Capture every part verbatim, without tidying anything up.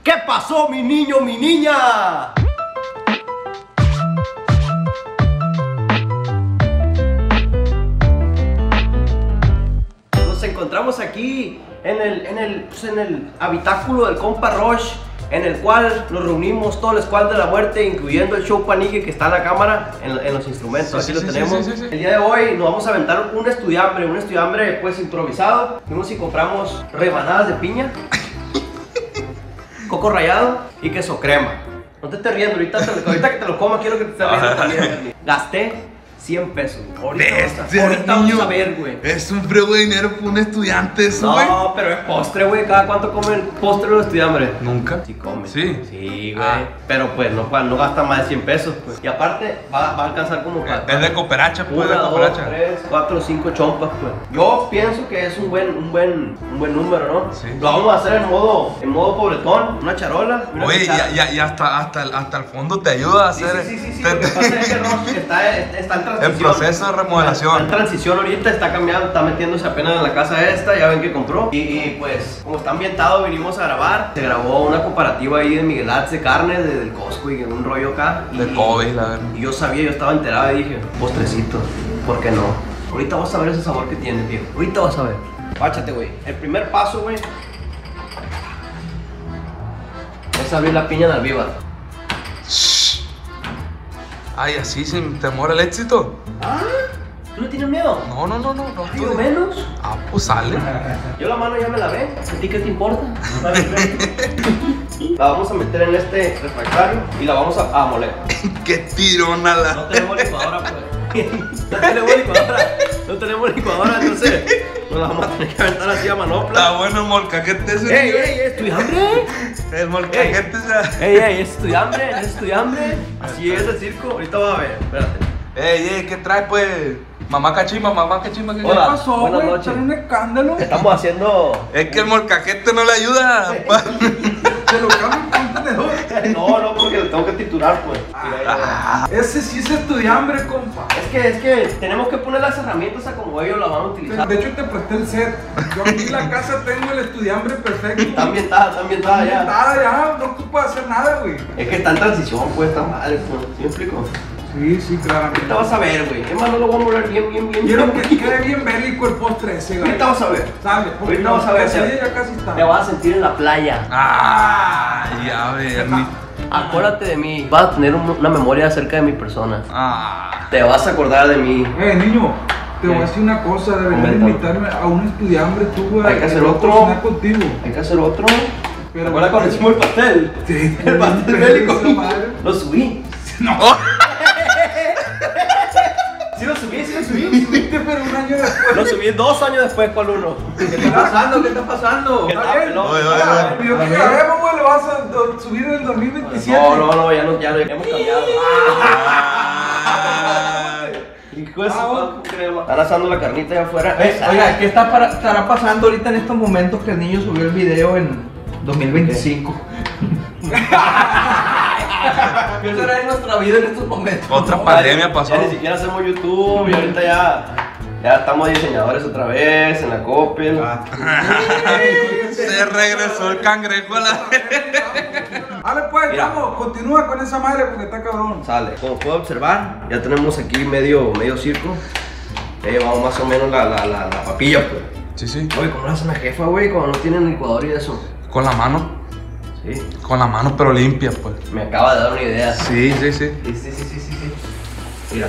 ¿Qué pasó, mi niño, mi niña? Nos encontramos aquí en el, en el, pues en el habitáculo del compa Rosh, en el cual nos reunimos todo el squad de la muerte, incluyendo el show panique que está en la cámara, en, en los instrumentos, sí, aquí sí, lo sí, tenemos. sí, sí, sí. El día de hoy nos vamos a aventar un estudiambre, un estudiambre pues improvisado. Fuimos y compramos rebanadas de piña, coco rallado y queso crema. No te estés riendo, ahorita, te, ahorita que te lo comas quiero que te estés riendo también. Gasté cien pesos. Ahorita, vas a, Bestia, ahorita niño. vamos a ver, güey. Es un frego de dinero para un estudiante eso, güey. No, pero es postre, güey. ¿Cada cuánto comen postre los estudiambres? Nunca. Sí comen. Sí. Sí, güey. Ah. Pero pues no, no gasta más de cien pesos, pues. Y aparte va, va a alcanzar como para... Es de cooperacha, pues, de Una, dos, cooperacha. tres, cuatro, cinco chompas, pues. Yo pienso que es un buen, un buen, un buen número, ¿no? Sí. Lo vamos a hacer en modo, en modo pobretón, una charola. Una Oye, cuchara. ya, ya, ya hasta, hasta, el, hasta el fondo te ayuda a Sí, hacer. sí, sí, sí, sí. te- Lo que pasa es que Ross está, está en transición. En proceso de remodelación. Está en transición ahorita, está cambiando, está metiéndose apenas en la casa esta, ya ven que compró. Y, y, pues, como está ambientado, vinimos a grabar. Se grabó una comparativa ahí de Miguel Atze carne, de, del Costco y un rollo acá. Y, De Kobe, la verdad. y yo sabía, yo estaba enterado y dije, postrecito, ¿por qué no? Ahorita vas a ver ese sabor que tiene, tío. Ahorita vas a ver. Páchate, güey. El primer paso, güey, es abrir la piña de almíbar. Ay, así sin temor al éxito. ¿Ah? ¿Tú no tienes miedo? No, no, no, no. no Ay, tú- yo menos. Ah, pues sale. Yo la mano ya me la ve, ¿a ti qué te importa? La vamos a meter en este refractario y la vamos a, a moler. Qué tirona la. No tenemos licuadora, pues. No tenemos licuadora. No tenemos licuadora, entonces nos la vamos a tener que aventar así a manopla. Está bueno el molcajete ese. ¡Ey, ey, es estudiambre! El molcajete ese. ¡Ey, ey, es estudiambre! ¿Es estudiambre? Así es el circo. Ahorita vas a ver, espérate. Ey, ey, ¿qué trae, pues? Mamá cachimba, mamá cachimba. ¿qué Hola. ¿Qué pasó, buenas güey? noches. ¿Trae un escándalo? Estamos haciendo. Es que el molcajete no le ayuda. pa. Te lo cambio con un tenedor. No, no, porque lo tengo que titular, pues. Mira, mira, mira. Ese sí es estudiambre, compa. Es que, es que tenemos que poner las herramientas a como ellos las van a utilizar. De hecho, te presté el set. Yo aquí en la casa tengo el estudiambre perfecto. Está ambientada, está ambientada ya. Nada, ya, no ocupa hacer nada, güey. Es que está en transición, pues, está madre, pues. ¿Sí me explico? Sí, sí, claramente. Ahorita vas a ver, güey. Es más, no lo voy a moler bien, bien, bien. Quiero bien. que quede bien bélico el postre ese, güey. Ahorita vas a ver. Sale, porque Ahorita vas a ver. ese te- día ya casi está. Te vas a sentir en la playa. Ah, ya ver. mi- Acuérdate de mí. Vas a tener un- una memoria acerca de mi persona. Ah. Te vas a acordar de mí. Eh, niño, te voy a ¿Qué? decir una cosa. Deberías Coméntame. invitarme a un estudiambre tú, güey. Hay que hacer voy a otro. cocinar contigo. Hay que hacer otro. Pero- ¿Te acuerdas cuando hicimos el pastel? Sí. El pastel Pero bélico. esa madre. Lo subí. No. Sí lo subí, sí lo subí. Subiste, pero un año después. Lo subí dos años después, ¿cuál uno? ¿Qué está pasando? ¿Qué está pasando? Está bien. Oye, oye, Ah, oye. el video que grabemos, güey, lo vas a do- subir en el dos mil veintisiete. No, no, no, ya no, ya no, ya hemos cambiado. Ah. Hijo de su Ah, puta crema. Están asando la carnita allá afuera. Eh, Oiga, ¿qué está para- estará pasando ahorita en estos momentos que el niño subió el video en dos mil veinticinco? ¿Qué será en nuestra vida en estos momentos? Otra No, pandemia ya- pasó. Ya ni siquiera hacemos YouTube y ahorita ya, ya estamos diseñadores otra vez en la Coppel. Se regresó el cangrejo a la. Dale, pues, Mira. vamos, continúa con esa madre porque está cabrón. Sale. Como puedo observar, ya tenemos aquí medio, medio circo. Ya llevamos más o menos la, la, la, la papilla, pues. Sí, sí. Oye, ¿cómo lo hace la jefa, güey? Cuando no tienen licuador y eso. Con la mano. Sí. Con la mano, pero limpia, pues. Me acaba de dar una idea. Sí, sí, sí. Sí, sí, sí, sí, sí, sí. Mira.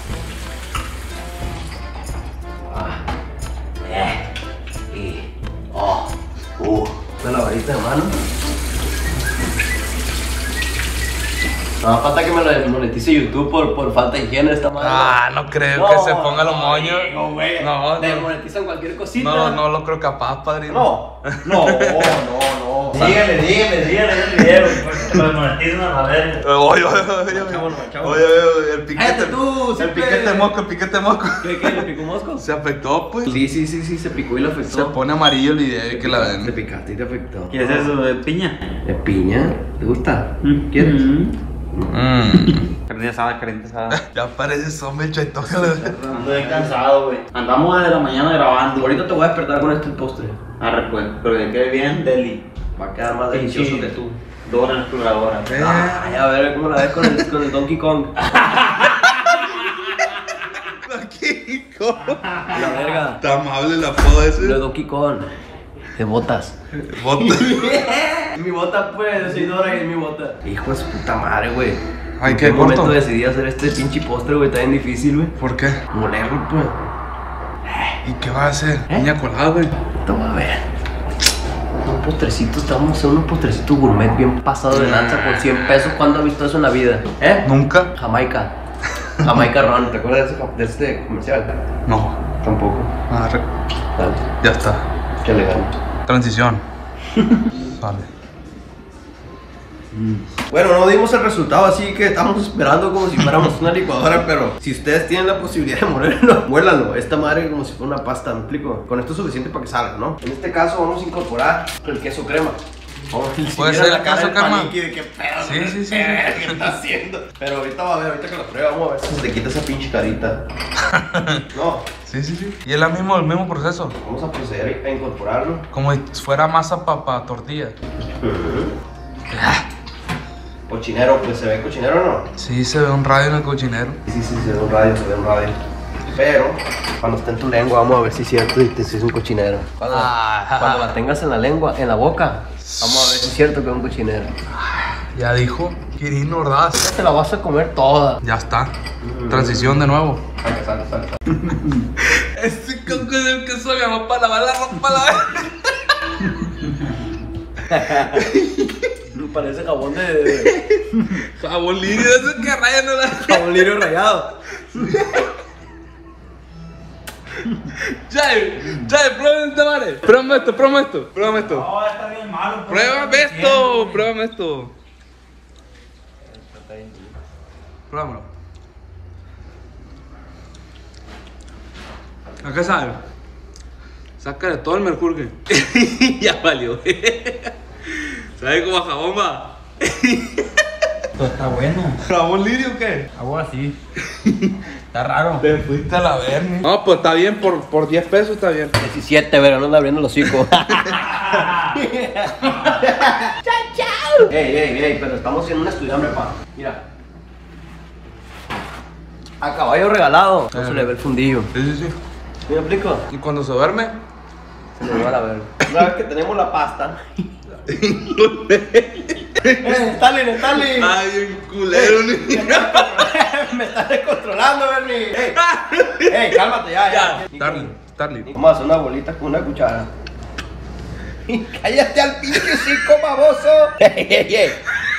Ah. Eh. Y. Oh. Uh. Una lavadita de mano. No, falta que me lo monetice YouTube por, por falta de higiene esta madre. Ah, no creo No, que se ponga los no, moños. No, güey. No, Te no. monetizan cualquier cosita. No, no lo creo capaz, padrino. No. No, no, no. Dígale, dígale, dígale en el video, porque te lo monetizan a la verga. Oye, oye, oye, oye. Chámonos, chámonos. Oye, oye, el piquete. Cállate tú, el siempre. piquete mosco, el piquete mosco. ¿Qué, qué? ¿Le picó mosco? Se afectó, pues. Sí, sí, sí, sí, se picó y lo afectó. Se pone amarillo el video y que la Te ven. picaste y te afectó. ¿Qué es eso de piña? ¿De piña? ¿Te gusta? ¿Quieres? Mmm. Carne asada, carne asada. Ya parece zombie chaitoja, la verdad. Ando bien cansado, güey. Andamos desde la mañana grabando. Ahorita te voy a despertar con este postre. Arre, pues, pero que quede bien deli. Va a quedar más delicioso Sí. que tú. Dora la exploradora. Ay, a ver cómo la ves con el, con el Donkey Kong. Donkey Kong. La verga. Está amable el apodo De ese. Donkey Kong. De botas. Bota. Mi bota, pues, soy Dora y es mi bota. Hijo de su puta madre, güey. Ay, ¿En qué qué momento corto. decidí hacer este pinche postre, güey? Está bien difícil, güey. ¿Por qué? Molerlo, pues. ¿Y qué va a hacer? ¿Eh? Niña colada, güey. Toma, a ver. Un postrecito, estamos haciendo unos postrecitos gourmet bien pasados de lanza por cien pesos. ¿Cuándo has visto eso en la vida? ¿Eh? Nunca. Jamaica. Jamaica Ron, ¿te acuerdas de ese, de este comercial? No. Tampoco. Ah, re- Dale, ya está. qué elegante. Transición. Sale. Bueno, no dimos el resultado, así que estamos esperando como si fuéramos una licuadora, pero si ustedes tienen la posibilidad de molerlo, muélanlo. Esta madre como si fuera una pasta, ¿me explico? Con esto es suficiente para que salga, ¿no? En este caso vamos a incorporar el queso crema. Vamos a ¿Puede vieran ser la el cara queso del crema? paniqui de qué pedo, Sí, sí, sí, sí. ¿qué está haciendo? Pero ahorita va a ver, ahorita que lo pruebe, vamos a ver si se te quita esa pinche carita. No, Sí, sí, sí. Y es la mismo, el mismo proceso. vamos a proceder a incorporarlo. Como si fuera masa para pa tortilla. Cochinero, pues se ve cochinero o no. Sí, se ve un radio en el cochinero. Sí, sí, se ve un radio, se ve un radio. Pero, cuando esté en tu lengua, vamos a ver si es cierto y te si es un cochinero. Cuando, Ah. cuando la tengas en la lengua, en la boca, vamos a ver si es cierto que es un cochinero. Ya dijo Quirino Ordaz. Te la vas a comer toda. Ya está. Transición de nuevo. Salta, salta, salta. Ese coco es el queso mi mamá para lavar la ropa la Parece jabón de, de jabón lirio, ese que raya no la. jabón lirio rayado. Chay, Chay, pruébame esta madre. Pruébame esto, pruébame esto, pruébame esto. No, está bien malo. pues. Pruébame esto, pruébame esto. Pruébamelo. ¿A qué sabe? Sácale todo el mercurio. Ya valió. ¿Sabe cómo a jabón va? Esto está bueno. ¿Jabón lirio o qué? Algo así. Está raro. Te fuiste a la verga. No, pues está bien, por, por diez pesos está bien. diecisiete, pero no anda abriendo los hocico. Ey, ey, ey, pero estamos haciendo un estudiante, pa. Mira. A caballo regalado. No se le ve el fundillo. Sí, sí, sí. ¿Me explico? Y cuando se duerme, Se le va a la verga. Una vez que tenemos la pasta. ¡Eh, Stalin, Stalin! ay, bien culero, niño. Me estás descontrolando, Bernie. ¡Ey! ¡Ey, cálmate ya, ya! Starling, Starling. Vamos a hacer una bolita con una cuchara. ¡Cállate al pinche cico, baboso! ¡Ey, ey, ey!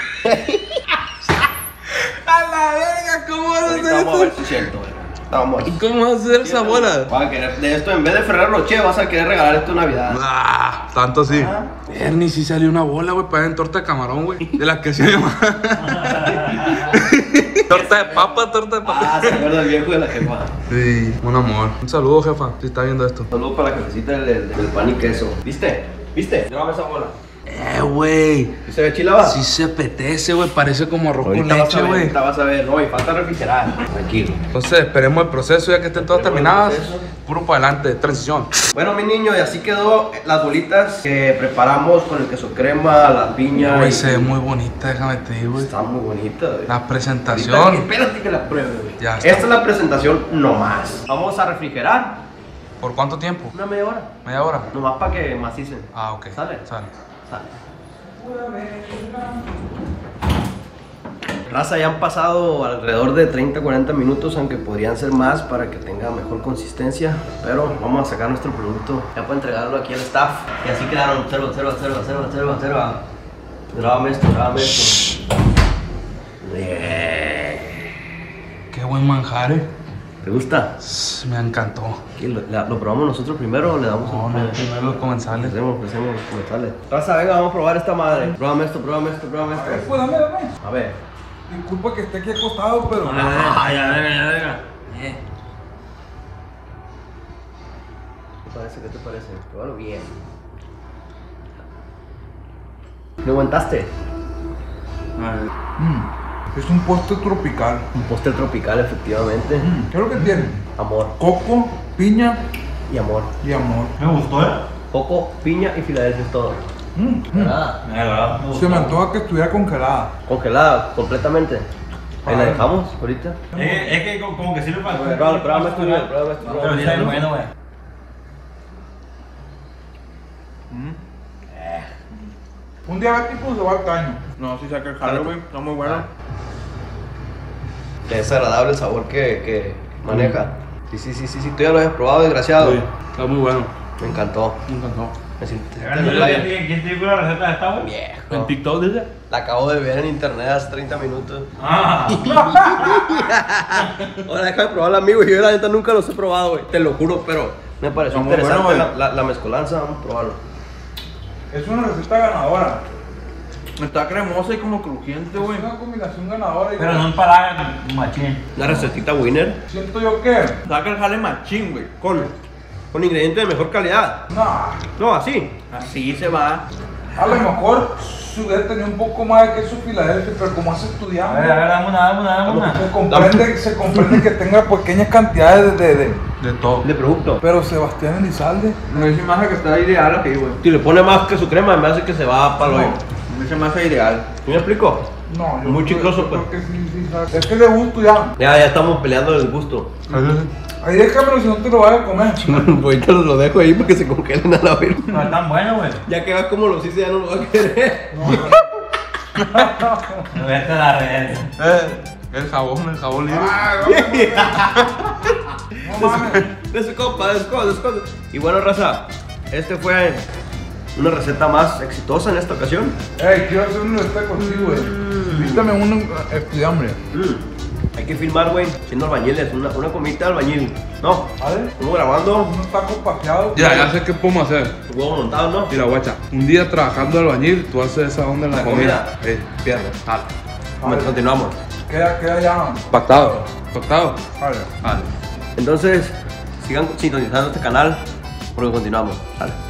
A la verga, ¿cómo vas a Ahorita hacer vamos a ver eso? si es cierto, verga. Vamos a ver. ¿Cómo vas a hacer esa bola? Vas a querer, de esto, en vez de Ferrero Rocher, vas a querer regalar esto en Navidad. Ah, tanto así. Ernie, sí salió una bola, güey, para en torta de camarón, güey. De la que se llama. Torta de papa, torta de papa. Ah, se acuerda el viejo de la jefa. Sí, un amor. Un saludo, jefa, si está viendo esto. Saludos para la jefecita del, del, del pan y queso. ¿Viste? ¿Viste? Grábame esa bola. Eh, güey. ¿Sí se ve chilaba? Sí se apetece, güey. Parece como arroz con Ahorita vas a leche, ver, güey. ahorita vas a ver. No, y falta refrigerar. Tranquilo. Entonces, esperemos el proceso ya que estén todas Esperemos el terminadas. proceso. Puro para adelante, transición. Bueno, mi niño, y así quedó las bolitas que preparamos con el queso crema, la piña. Güey, y- se ve muy bonita, déjame te digo, güey. Está muy bonita, güey. La Ahorita, presentación. espérate que la pruebe, güey. Ya está. Esta es la presentación nomás. Vamos a refrigerar ¿Por cuánto tiempo? una media hora. ¿Media hora? Nomás para que macicen. Ah, ok. ¿Sale? Sale. Sale. Raza, ya han pasado alrededor de treinta a cuarenta minutos, aunque podrían ser más para que tenga mejor consistencia. Pero vamos a sacar nuestro producto ya para entregarlo aquí al staff. Y así quedaron. Observa, observa, observa, observa, observa, observa. Grábame esto, grábame esto. Yeah. Qué buen manjar, eh. ¿Te gusta? Sss, Me encantó. ¿Qué, lo, la- ¿Lo probamos nosotros primero o le damos No, un no, primero los comensales. Empecemos, empecemos los comensales. Raza, venga, vamos a probar esta madre. Pruébame esto, pruébame esto, pruébame A ver, esto. pues dame, dame. A ver. Disculpa que esté aquí acostado, pero. Ay, ya, venga, ya, venga. ¿Qué te parece? ¿Qué te parece? Pruébalo bien. ¿Le aguantaste? Mm, es un postre tropical. Un postre tropical, efectivamente. Mm, ¿qué es lo que tiene? Amor Coco, piña y amor. y amor. Me gustó, ¿eh? Coco, piña y Filadelfia es todo. Mm, mm. Nada. Me agarraba mucho. Se me antoja que estuviera congelada. Congelada completamente. Ahí la dejamos ahorita. Eh, es que como, como que sirve para. Pruébame, pruébame esto, güey, pruébame esto, Pero pruébame está esto. bueno, güey. Un diabético se va al caño. No, si saca el jalo, güey. Está muy bueno. Es agradable el sabor que, que maneja. Sí, sí, sí, sí, sí, tú ya lo habías probado, desgraciado. Sí, está muy bueno. Me encantó. Me encantó. Me siento ¿Quién te dio la receta de esta, güey? viejo. En TikTok, dice. La acabo de ver en internet hace treinta minutos. Ah. Ahora deja de probarla, amigo. Yo la neta nunca los he probado, güey. Te lo juro, pero me pareció Está muy interesante bueno, la, güey. la, la mezcolanza. Vamos a probarlo. Es una receta ganadora. Está cremosa y como crujiente, Es güey. una combinación ganadora. y- Pero no empalaga machín. Una recetita winner Siento yo que. Saca el jale machín, güey. con, con ingredientes de mejor calidad. Nah. No, así. Así se va. A lo mejor si hubiera tenido un poco más de queso Filadelfia, pero como has A estudiado. ver, a ver, dame una, dame una, dame una. Se comprende, se comprende que tenga pequeñas cantidades de, de, De todo. De producto. pero Sebastián Elizalde. Me dice más que está ideal aquí, güey. Si le pone más que su crema, me hace que se va para el hoyo. Me dice más ideal. ¿Sí me explico? No, yo Muy creo- chicloso, yo pues. creo que sí, sí, sabe. Es que de gusto ya. Ya, ya estamos peleando el gusto. Ahí déjamelo si no te lo vayas a comer. Ahorita lo dejo ahí para que se congelen a la verga. No es tan bueno, güey. Ya que va como los hice, ya no lo va a querer. Me voy a estar la red. Eh, el jabón, el jabón libre. Ah, no, no mames. De su copa, de su copa, de su copa. Y bueno, raza, este fue una receta más exitosa en esta ocasión. Ey, quiero hacer una receta contigo, güey. Invítame un estudiante. Mm. Hay que filmar, güey, siendo albañiles, una, una comita de albañil. No, ¿Vale? estamos grabando, Unos tacos paseados. Ya, ya sé qué podemos hacer. huevos montados, ¿no? Mira, guacha, un día trabajando de albañil, tú haces esa onda en la, La comida. comida. Eh, Pierdo. Dale. Bueno, continuamos. Queda, queda ya. Pactado. Pactado. Vale. Dale. Entonces, sigan sintonizando este canal porque continuamos. Dale.